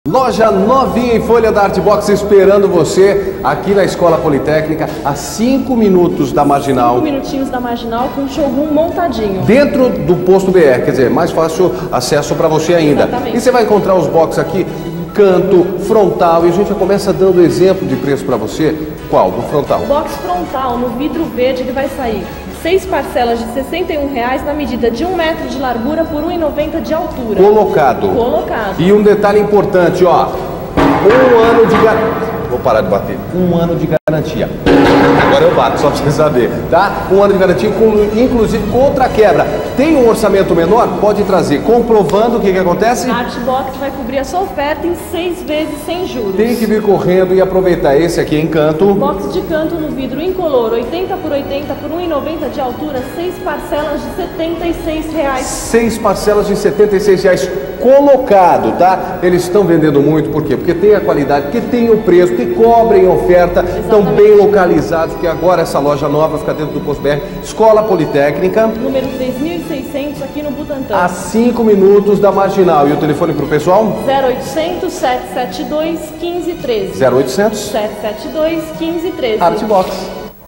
Loja novinha em folha da Artbox esperando você aqui na Escola Politécnica, a 5 minutos da Marginal. 5 minutinhos da Marginal com o showroom montadinho. Dentro do posto BR, quer dizer, mais fácil acesso para você ainda. Exatamente. E você vai encontrar os boxes aqui, canto, frontal, e a gente já começa dando exemplo de preço para você. Qual? Do frontal? O box frontal no vidro verde ele vai sair 6 parcelas de R$ 61,00 na medida de 1 metro de largura por 1,90 de altura. Colocado. E um detalhe importante, ó. 1 ano de garantia. Vou parar de bater. 1 ano de garantia. Agora eu bato, só pra você saber, tá? 1 ano de garantia, inclusive contra a quebra. Tem um orçamento menor? Pode trazer. Comprovando o que acontece? A Artbox vai cobrir a sua oferta em 6 vezes sem juros. Tem que vir correndo e aproveitar. Esse aqui é Encanto. Box de canto no vidro incolor, 80 por 80 por 1,90 de altura, 6 parcelas de R$ 76,00. 6 parcelas de R$ 76,00 colocado, tá? Eles estão vendendo muito, por quê? Porque tem a qualidade, porque tem o preço, que cobrem oferta, estão bem localizados, porque agora essa loja nova fica dentro do Posto BR, Escola Politécnica. Número 3.600 aqui no Butantã. A 5 minutos da Marginal. E o telefone para o pessoal? 0800 772 1513. 0800 772 1513. Artbox.